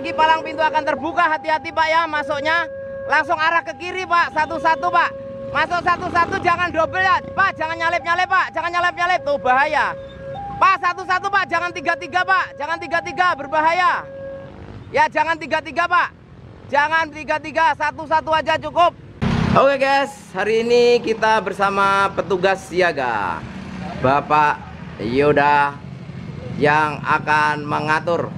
lagi palang pintu akan terbuka. Hati-hati Pak ya masuknya. Langsung arah ke kiri Pak. Satu-satu Pak. Masuk satu-satu, jangan double ya Pak. Jangan nyalip-nyalip Pak. Jangan nyalip-nyalip, tuh bahaya Pak. Satu-satu Pak. Jangan tiga-tiga Pak. Jangan tiga-tiga, berbahaya. Ya jangan tiga-tiga Pak. Jangan tiga-tiga, satu-satu aja cukup. Oke guys, hari ini kita bersama petugas siaga Bapak Yoda yang akan mengatur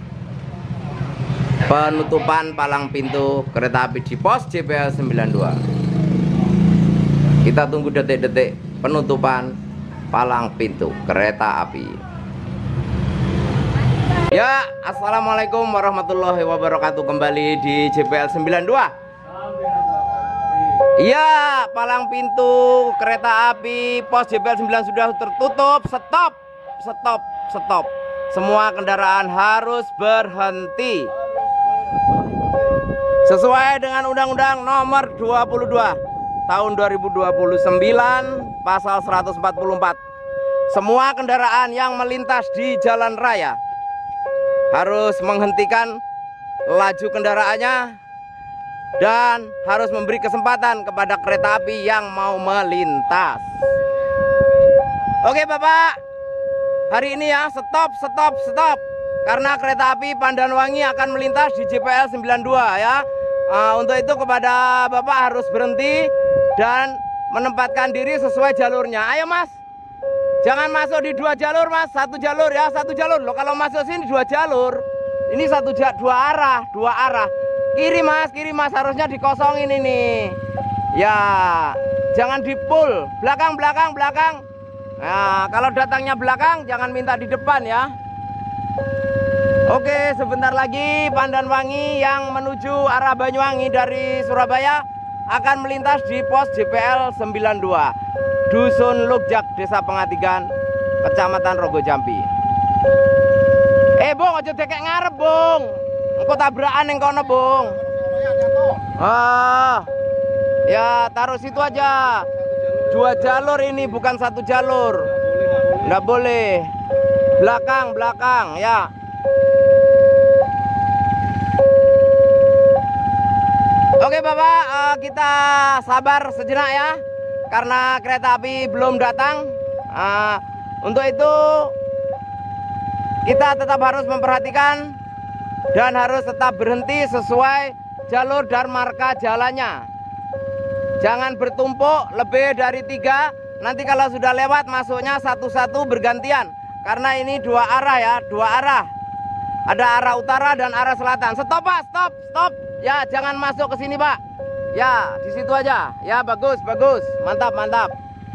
penutupan palang pintu kereta api di pos JPL 92. Kita tunggu detik-detik penutupan palang pintu kereta api. Ya, assalamualaikum warahmatullahi wabarakatuh. Kembali di JPL 92. Ya, palang pintu kereta api pos JPL 9 sudah tertutup. Stop, stop, stop. Semua kendaraan harus berhenti sesuai dengan Undang-Undang Nomor 22 Tahun 2029 Pasal 144. Semua kendaraan yang melintas di jalan raya harus menghentikan laju kendaraannya dan harus memberi kesempatan kepada kereta api yang mau melintas. Oke Bapak, hari ini ya stop, stop, stop. Karena kereta api Pandanwangi akan melintas di JPL 92 ya. Untuk itu kepada Bapak harus berhenti dan menempatkan diri sesuai jalurnya. Ayo Mas, jangan masuk di dua jalur Mas, satu jalur ya, satu jalur loh. Kalau masuk sini dua jalur, ini dua arah. Kiri Mas, harusnya dikosongin ini. Ya, jangan dipul, belakang. Nah, kalau datangnya belakang, jangan minta di depan ya. Oke, sebentar lagi Pandanwangi yang menuju arah Banyuwangi dari Surabaya akan melintas di pos JPL 92 Dusun Lugjak, Desa Pengatigan, Kecamatan Rogojampi. Bung, aja dekek ngarep Bung, engko tabrakan yang kono Bung. Ya taruh situ aja. Dua jalur ini, bukan satu jalur. Nggak boleh. Belakang ya. Oke Bapak, kita sabar sejenak ya, karena kereta api belum datang. Untuk itu kita tetap harus memperhatikan dan harus tetap berhenti sesuai jalur dan marka jalannya. Jangan bertumpuk lebih dari 3. Nanti kalau sudah lewat masuknya satu-satu bergantian. Karena ini dua arah ya, dua arah. Ada arah utara dan arah selatan. Stop Pak, stop. Ya, jangan masuk ke sini Pak. Ya, di situ aja. Ya, bagus. Mantap.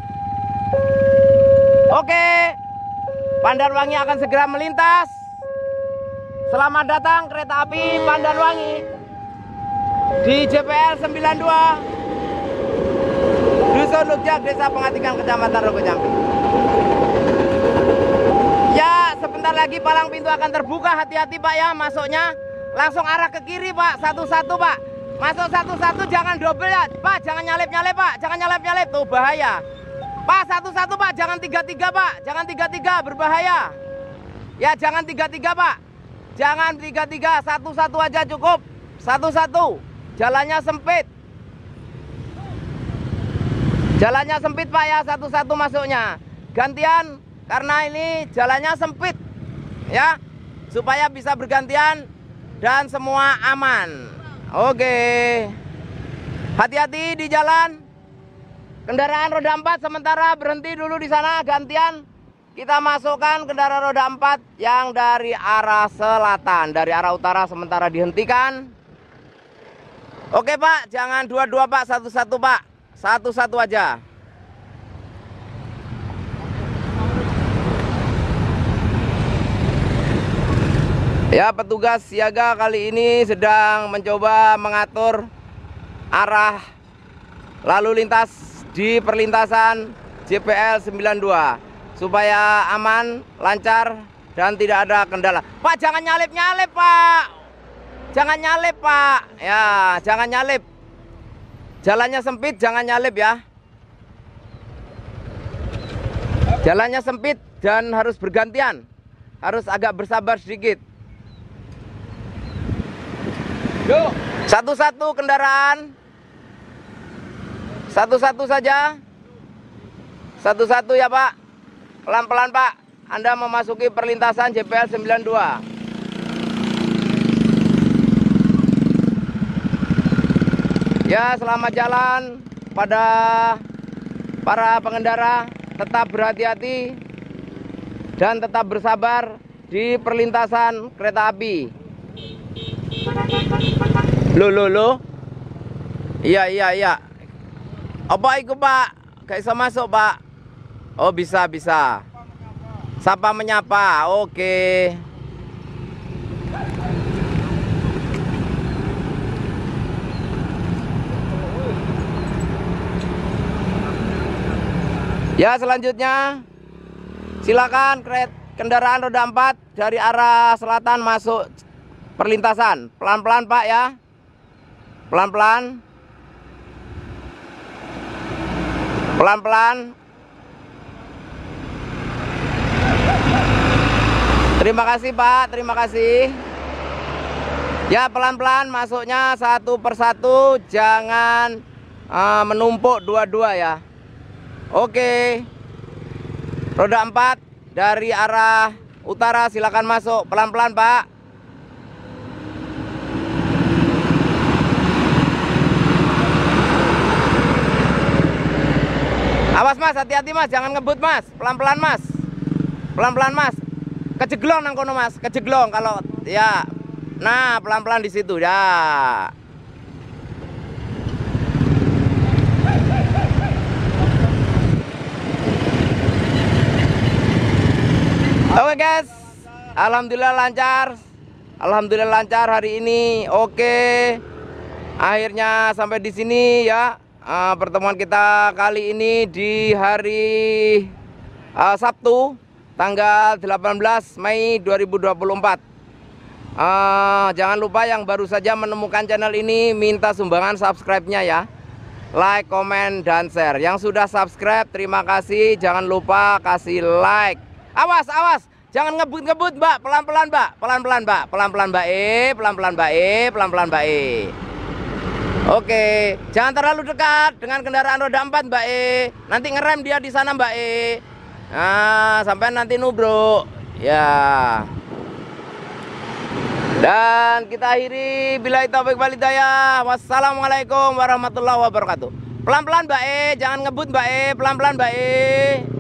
Oke. Pandanwangi akan segera melintas. Selamat datang kereta api Pandanwangi di JPL 92 Dusun Lugjak, Desa Pengatigan, Kecamatan Rogojampi. Ya, sebentar lagi palang pintu akan terbuka. Hati-hati Pak ya masuknya. Langsung arah ke kiri Pak, satu-satu Pak. Masuk satu-satu, jangan double ya Pak. Jangan nyalip-nyalip Pak. Jangan nyalip-nyalip, tuh bahaya Pak. Satu-satu Pak, jangan tiga-tiga Pak. Jangan tiga-tiga, berbahaya. Ya jangan tiga-tiga Pak. Jangan tiga-tiga, satu-satu aja cukup. Satu-satu. Jalannya sempit. Jalannya sempit Pak ya, satu-satu masuknya. Gantian, karena ini jalannya sempit ya, supaya bisa bergantian dan semua aman. Oke. Hati-hati di jalan. Kendaraan roda 4 sementara berhenti dulu di sana, gantian. Kita masukkan kendaraan roda 4 yang dari arah selatan, dari arah utara sementara dihentikan. Oke Pak, jangan dua-dua Pak, satu-satu Pak. Satu-satu aja. Ya, petugas siaga kali ini sedang mencoba mengatur arah lalu lintas di perlintasan JPL 92 supaya aman, lancar dan tidak ada kendala. Pak, jangan nyalip-nyalip Pak. Jangan nyalip Pak. Ya, jangan nyalip. Jalannya sempit, jangan nyalip ya. Jalannya sempit dan harus bergantian. Harus agak bersabar sedikit. Yuk. Satu-satu kendaraan. Satu-satu saja. Satu-satu ya Pak. Pelan-pelan Pak. Anda memasuki perlintasan JPL 92. Ya, selamat jalan pada para pengendara. Tetap berhati-hati dan tetap bersabar di perlintasan kereta api. Loh. Iya. Apa itu Pak? Gak bisa masuk Pak. Oh bisa. Sapa menyapa. Oke. Ya, selanjutnya silakan kendaraan roda 4 dari arah selatan masuk perlintasan. Pelan-pelan Pak ya. Pelan-pelan. Terima kasih Pak, terima kasih. Ya, pelan-pelan masuknya satu persatu, jangan menumpuk dua-dua ya. Oke. Roda 4 dari arah utara silakan masuk. Pelan-pelan Pak. Awas Mas, hati-hati Mas, jangan ngebut Mas. Pelan-pelan Mas. Pelan-pelan Mas. Kejeglong nang kono Mas, kejeglong kalau ya. Nah, pelan-pelan di situ ya. Oke guys, alhamdulillah lancar hari ini. Oke, akhirnya sampai di sini ya pertemuan kita kali ini di hari Sabtu tanggal 18 Mei 2024. Jangan lupa yang baru saja menemukan channel ini minta sumbangan subscribe-nya ya. Like, komen, dan share. Yang sudah subscribe terima kasih. Jangan lupa kasih like. Awas, jangan ngebut Mbak, pelan-pelan Mbak, pelan-pelan Mbak. Oke, jangan terlalu dekat dengan kendaraan roda 4 Mbak. Nanti ngerem dia di sana Mbak. Nah, sampai nanti nubruk. Ya. Dan kita akhiri billahi taufik wal hidayah. Wassalamualaikum warahmatullahi wabarakatuh. Pelan-pelan Mbak, jangan ngebut Mbak, pelan-pelan Mbak.